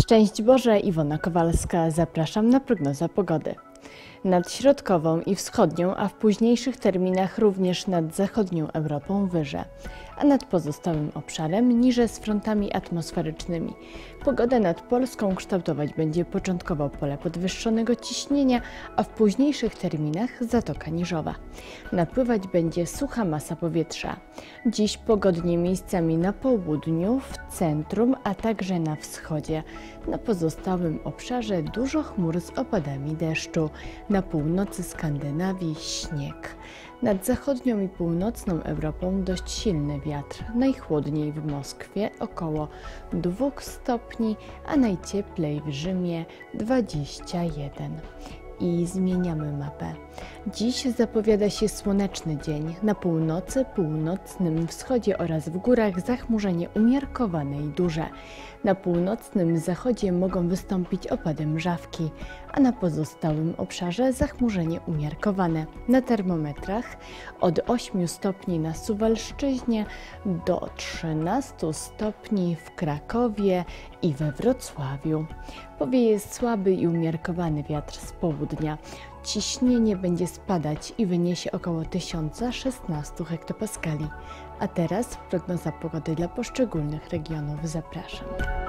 Szczęść Boże, Iwona Kowalska. Zapraszam na prognozę pogody. Nad środkową i wschodnią, a w późniejszych terminach również nad zachodnią Europą wyże, a nad pozostałym obszarem niże z frontami atmosferycznymi. Pogodę nad Polską kształtować będzie początkowo pole podwyższonego ciśnienia, a w późniejszych terminach zatoka niżowa. Napływać będzie sucha masa powietrza. Dziś pogodnie miejscami na południu, w centrum, a także na wschodzie. Na pozostałym obszarze dużo chmur z opadami deszczu. Na północy Skandynawii śnieg. Nad zachodnią i północną Europą dość silny wiatr. Najchłodniej w Moskwie około 2 stopni, a najcieplej w Rzymie 21. I zmieniamy mapę. Dziś zapowiada się słoneczny dzień. Na północy, północnym wschodzie oraz w górach zachmurzenie umiarkowane i duże. Na północnym zachodzie mogą wystąpić opady mrzawki, a na pozostałym obszarze zachmurzenie umiarkowane. Na termometrach od 8 stopni na Suwalszczyźnie do 13 stopni w Krakowie i we Wrocławiu. Powieje słaby i umiarkowany wiatr z południa. Ciśnienie będzie spadać i wyniesie około 1016 hektopaskali. A teraz prognoza pogody dla poszczególnych regionów. Zapraszam.